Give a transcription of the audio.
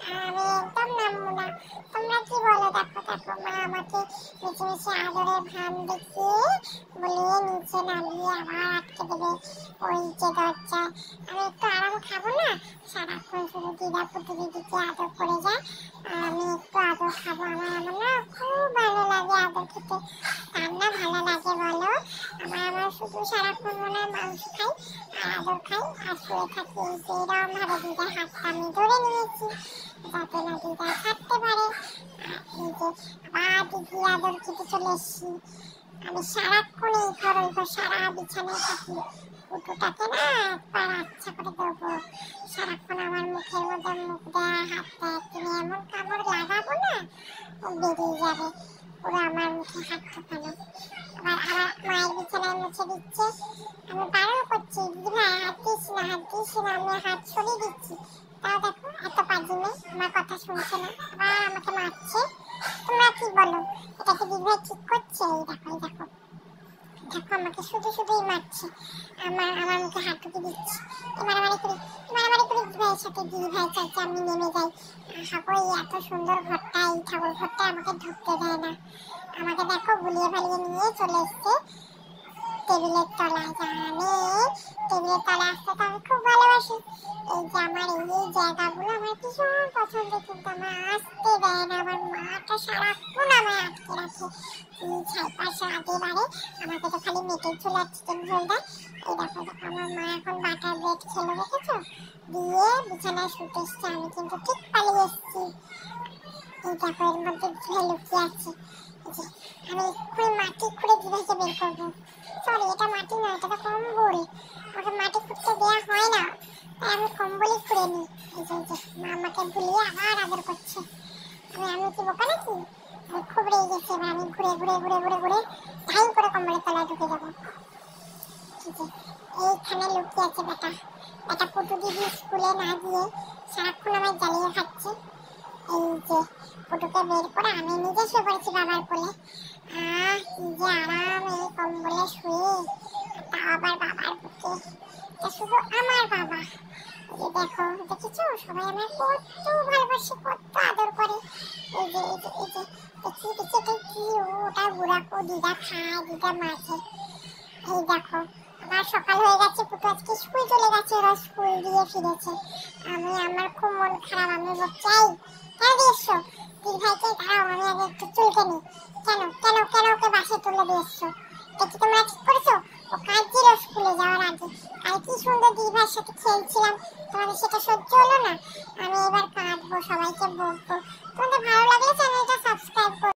আমি একদম নামবো না। তোমরা কি বলো? দেখো দেখো, মা আমাকে মিছিমিছি আদরের ভান দেখিয়ে বলিয়ে নিচে নামিয়ে আবার আটকে দেবে ওই যে দরজায়। আমি একটু আরাম খাবো না? সারাক্ষণ শুধু দিদা পুটু দিদিকে আদর করে যায়, আর আমি একটু আদর খাবো। আমার না খুব ভালো লাগে আদর খেতে। কার না ভালো লাগে বলো? আমার শুধু সারাক্ষণ মনে হয় মাংস খাই আর আদর খাই আর শুয়ে থাকি। এই যে এরকম ভাবে দিদার হাতটা আমি ধরে নিয়েছি যাতে না দিদা ছাড়তে পারে। আর এই যে আবার দিদি আদর খেতে চলে এসেছি। আমি সারাক্ষণ এই ঘর ওই ঘর সারা বিছানায় থাকি। পুটুটাকে না একবার আচ্ছা করে দেবো। সারাক্ষণ আমার মুখের মধ্যে মুখ দেয়া হাত দেয়, তুমি এমন কামড় লাগাবো না ও বেরিয়ে যাবে পুরো আমার মুখে হাত ঢোকানো। আবার আবার মায়ের বিছানায় মুছে দিচ্ছে। আমি বারণ করছি, দিদি ভাই হাত দিস না, হাত দিস না, আমি হাত সরিয়ে দিচ্ছি। তাও দেখো এত পাজি মেয়ে, আমার কথা শুনছে না, আবার আমাকে মারছে। তোমরা কি বলো? এটা কি দিদি ভাই ঠিক করছে? এই দেখো এই দেখো দেখো, আমাকে শুধু শুধুই মারছে। আমার মুখে হাত ঢুকে দিচ্ছে। মারামারি করি দিদি ভাইয়ের সাথে। দিদি ভাই চাইছে আমি নেমে যাই। হাগো, এই এত সুন্দর ঘরটা, এই ঠাকুর ঘরটা আমাকে ঢুকতে দেয় না। আমাকে দেখো গুলিয়ে ফালিয়ে নিয়ে চলে এসছে টেবিলের তলায়। জানে টেবিলের তলায় আসতে তো আমি খুব ভালোবাসি। এই যে আমার এই জায়গাগুলো আমার ভীষণ পছন্দ, কিন্তু আমার আসতে দেয় না। আমার মাটা সারাক্ষণ আমায় আটকে রাখে। ছাইপাশে আগে বাড়ে আমাকে তো খালি মেটের ঝোল আর চিকেন ঝোল দেয়। এই দেখো দেখো, আমার মা এখন বাটার ব্রেড খেলো দেখেছো, দিয়ে বিছানায় শুতে এসছে। আমি কিন্তু ঠিক পালিয়ে এসেছি। এই দেখো এর মধ্যে ধুয়ে লুকিয়ে আছে। আমি এক্ষুনি মাটি খুঁড়ে দিদিকে বের করবো। সরি, এটা মাটি নয়, এটা তো কম্বল। ওকে মাটি খুঁড়তে দেওয়া হয় না, তাই আমি কম্বলই খুঁড়ে নিই। এই যে মা আমাকে ভুলিয়ে আবার আদর করছে। আমি কি বোকা নাকি? আমি খুব রেগে গেছি। এবার আমি ঘুরে ঘুরে ঘুরে ঘুরে ঘুরে ধাই করে কম্বলের তলায় ঢুকে যাবো। এইখানে লুকিয়ে আছে বেটা। বেটা পুটু দিদি স্কুলে না গিয়ে সারাক্ষণ আমায় জ্বালিয়ে খাচ্ছে। এই যে পুটুকে বের করে আমি নিজে শুয়ে পড়েছি বাবার কোলে। কি যে আরাম এই কম্বলে শুয়ে, তা আবার বাবার বুকে। এটা শুধু আমার বাবা। এই যে দেখো, দেখেছো সবাই আমার কত ভালোবাসে, কত আদর করে। এই যে এই যে এই যে দেখি দেখি এটা কি, ওটা বুড়াকো দিদা খায়, দিদা মাঝে। এই দেখো আবার সকাল হয়ে গেছে, পুটু আজকে স্কুল চলে গেছে, ওরা স্কুল দিয়ে ফিরেছে। আমার খুব মন খারাপ। আমি বলছি এই কেন দিয়েছো দিদি ভাইকে? দাঁড়াও আমি আগে একটু চুলকে নিই। কেন কেন কেন ওকে বাসে তুলে দিয়েছো? দেখি তোমরা ঠিক করেছো? ও কাঁদছিল স্কুলে যাওয়ার আগে। আর কি সুন্দর দিদি ভাইয়ের সাথে খেলছিলাম, তোমাদের সেটা সহ্য হলো না? আমি এবার কাঁদবো, সবাইকে বকবো। তোমাদের ভালো লাগলে চ্যানেলটা সাবস্ক্রাইব করো।